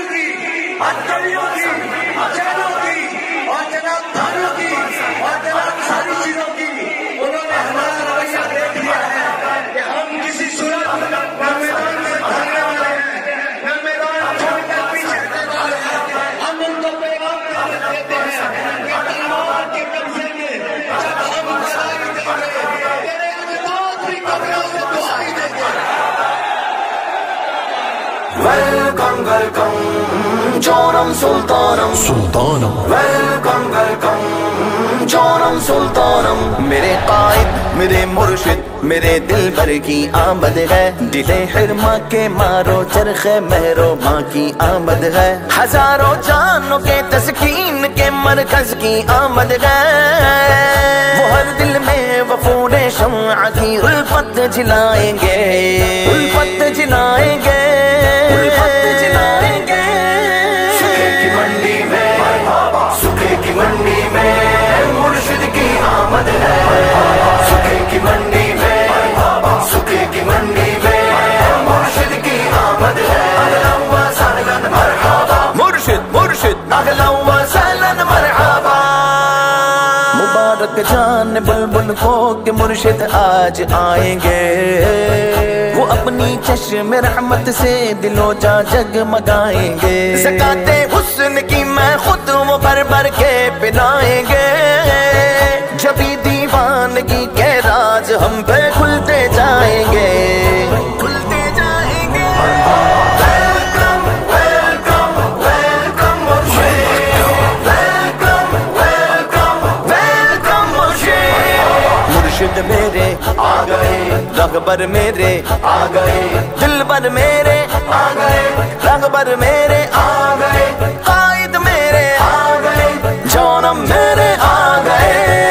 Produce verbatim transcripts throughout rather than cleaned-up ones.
की, हथकड़ियों की, चैनों की और जनाब थानों की और जनाब सारी चीजों की उन्होंने हमारा रवैया देख लिया है कि हम किसी सूरत न मैदान से भागने वाले हैं, न मैदान छोड़कर पीछे हटने वाले हैं। हम उनको पैगाम देते हैं कि तलवार के कब्जे में जब हम दुआई देंगे, तेरे अजदाद भी कब्रों से दुआई देंगे। Welcome, welcome, Joram Sultanam, Sultanam. Welcome, welcome, Joram Sultanam. मेरे कायद, मेरे मुर्शिद, मेरे दिल भर की आमद है। दिले हिरमा के मारो चरखे महरो माँ की आमद है। हजारों जानों के तस्कीन के मरकज की आमद है। वो हर दिल में वफूरे शम्अ की उल्फत जिलाएंगे, उल्फत जिलाएंगे, उल्फत जिलाएंगे। सुखे की मंडी में, सुखे की मंडी में मुर्शिद की आमद है। सुखे की मंडी में, सुखे की मंडी में मुर्शिद की आमद है। अगला व सहलन मरहबा, मुर्शिद मुर्शिद अगला व सहलन मरहबा। मुबारक जान बुलबुल को कि मुर्शिद आज आएंगे। वो अपनी चश्म रहमत से दिलो जा जगमगाएंगे। ज़काते हुस्न की मैं खुद वो भर भर के पिलाएंगे। जबी दीवानगी के राज हम पे खुलते जाएंगे, खुलते जाएंगे। वेलकम वेलकम वेलकम मुर्शिद, वेलकम वेलकम वेलकम मुर्शिद। मुर्शिद मेरे आ गए, रगबर मेरे आ गए, दिलबर मेरे आ गए, रगबर मेरे आ गए, कायद मेरे आ गए, जोनम मेरे आ गए,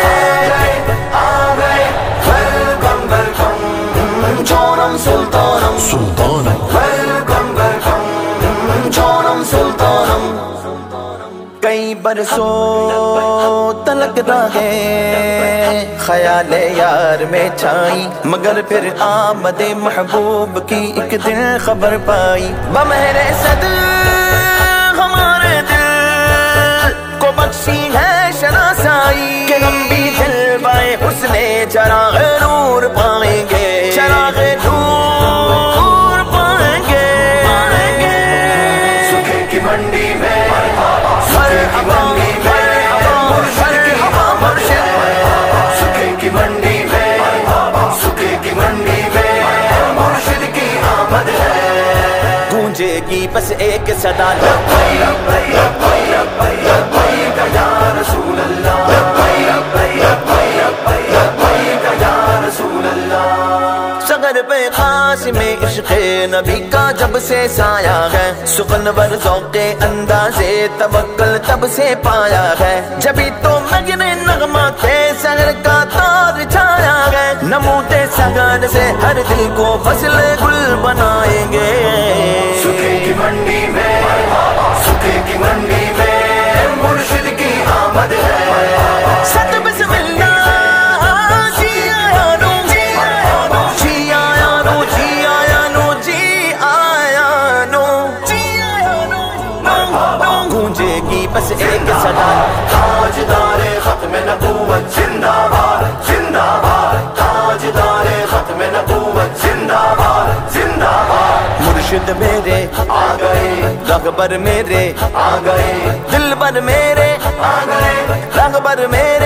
आ गए। वेलकम वेलकम जोनम सुल्तानम, सुल्तानम। वेलकम वेलकम जोनम सुल्तानम। कई बरसों तलक राहें ख्याले यार में छाई, मगर फिर आमदे महबूब की एक दिन खबर पाई। बमहरे सद हमारे दिल को बख्शी है शनासाई, कि हम भी जलवाए हुस्ने चराग़ नूर पाएंगे, चराग़ नूर पाएंगे, पाएंगे। सुखे की मंडी में, सुखे की मंडी में मुर्शिद की आमद है। सुखे की मंडी में, सुखे की मंडी में मुर्शिद की आमद है। गूंजेगी बस एक सदा, लब्बैक लब्बैक लब्बैक लब्बैक या रसूल अल्लाह, लब्बैक लब्बैक लब्बैक लब्बैक या रसूल अल्लाह। सगर पे खास में इश्क़े नबी का जब से साया है, सुखनवर ज़ौक़े अंदाज़े तवक्कुल तब से पाया है। जभी तो मगने नगमा के सगर का तार छाया है। नमूते सगर से हर दिल को फसल गुल बनाएंगे। सुखे की मंडी में, सुखे की मंडी में मुर्शिद की आमद है। सत बिस्मिल्लाह जी आया नो, जी आया नो, जी आया नो, जी आया नो, जी आया नो, जी आया नो। गूंजेगी बस एक सदा, ताजदारे खत्म नबूवत जिंदाबाद, जिंदाबाद। ताजदारे खत्म नबूवत जिंदाबाद, जिंदाबाद। मुर्शिद मेरे आ गए, रगबर मेरे आ गए, दिलबर मेरे आ गए, रगबर मेरे